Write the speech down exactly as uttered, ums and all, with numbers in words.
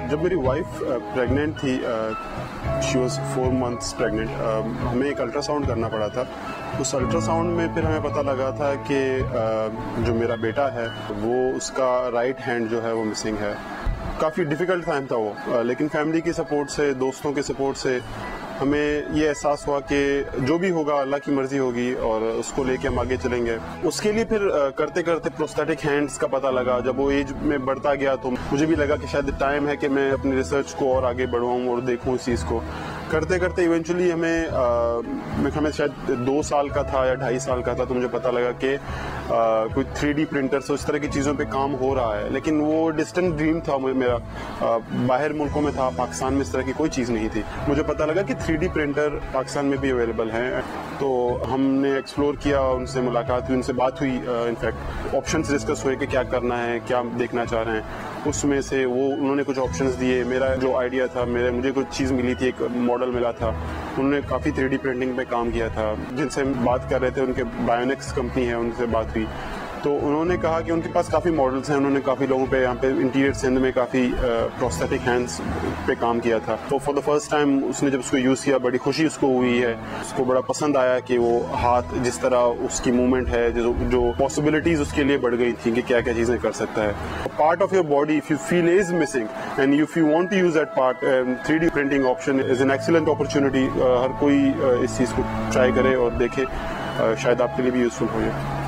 جب میری wife pregnant تھی, she was four months pregnant, ہمیں ایک الٹرا ساؤنڈ کرنا پڑا تھا. اس الٹرا ساؤنڈ میں پھر ہمیں پتہ لگا تھا کہ جو میرا بیٹا ہے وہ اس کا رائٹ ہینڈ جو ہے وہ مسنگ ہے. کافی ڈیفیکلٹ ٹائم تھا وہ, لیکن فیملی کی سپورٹ سے, دوستوں کے سپورٹ سے ہمیں یہ احساس ہوا کہ جو بھی ہوگا اللہ کی مرضی ہوگی اور اس کو لے کے ہم آگے چلیں گے. اس کے لیے پھر کرتے کرتے پروستھیٹک ہینڈز کا پتہ لگا. جب وہ ایج میں بڑھتا گیا تو مجھے بھی لگا کہ شاید ٹائم ہے کہ میں اپنی ریسرچ کو اور آگے بڑھواؤں اور دیکھوں اس چیز کو. کرتے کرتے ایونچولی ہمیں ہمیں شاید دو سال کا تھا یا ڈھائی سال کا تھا تو مجھے پتہ لگا کہ کوئی تھری ڈی پرنٹر سے اس طرح کی چیزوں پہ کام ہو رہا ہے. لیکن وہ ڈسٹنٹ ڈریم تھا میرا, باہر ملکوں میں تھا, پاکستان میں اس طرح کی کوئی چیز نہیں تھی. مجھے پتہ لگا کہ تھری ڈی پرنٹر پاکستان میں بھی اویلیبل ہیں, تو ہم نے ایکسپلور کیا, ان سے ملاقات ہوئی, ان سے بات ہوئی, انفیکٹ آپشنس ڈسکس ہوئے کہ کیا کرنا ہے, کیا دیکھنا چاہ رہے ہیں. اس میں سے وہ انہوں نے کچھ آپشنس دیے. میرا جو آئیڈیا تھا, میرے مجھے کچھ چیز ملی تھی, ایک ماڈل ملا تھا, انہوں نے کافی تھری ڈی پرنٹنگ پہ کام کیا تھا. جن سے ہم بات کر رہے تھے ان کے بایونکس کمپنی ہے, ان سے بات ہوئی تو انہوں نے کہا کہ ان کے پاس کافی ماڈلس ہیں. انہوں نے کافی لوگوں پہ یہاں پہ انٹیریئر سندھ میں کافی پروستھیٹک ہینڈس پہ کام کیا تھا. تو فار دا فرسٹ ٹائم اس نے جب اس کو یوز کیا بڑی خوشی اس کو ہوئی ہے. اس کو بڑا پسند آیا کہ وہ ہاتھ جس طرح اس کی موومنٹ ہے, جو پاسبلٹیز اس کے لیے بڑھ گئی تھیں کہ کیا کیا چیزیں کر سکتا ہے. Part of your body if you feel is missing and if you want to use that part, three D printing option is an excellent opportunity. ہر کوئی اس چیز کو ٹرائی کرے اور دیکھے, شاید آپ کے لیے بھی یوزفل ہو جائے.